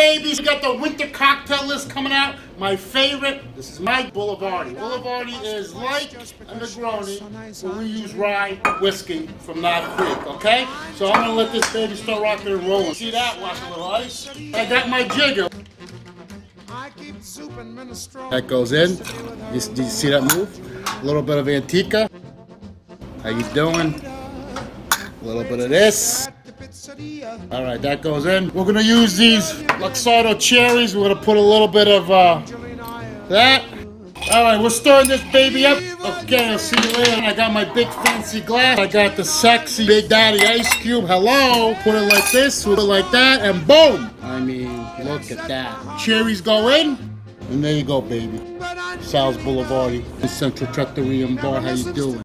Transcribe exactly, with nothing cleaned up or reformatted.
babies. We got the winter cocktail list coming out. My favorite, this is my Boulevardier. Boulevardier is like a Negroni, but we use rye whiskey from Knob Creek, okay? So I'm gonna let this baby start rocking and rolling. See that? Watch a little ice. I got my jigger. That goes in. You, do you see that move? A little bit of Antica. How you doing? A little bit of this. All right, that goes in. We're gonna use these Luxardo cherries. We're gonna put a little bit of uh, that. All right, we're stirring this baby up. Okay, I'll see you later. I got my big fancy glass. I got the sexy Big Daddy ice cube. Hello. Put it like this, put it like that, and boom. I mean, look at that. Cherries go in, and there you go, baby. Sal's Boulevardier, the Centro Trattoria Bar. How you doing?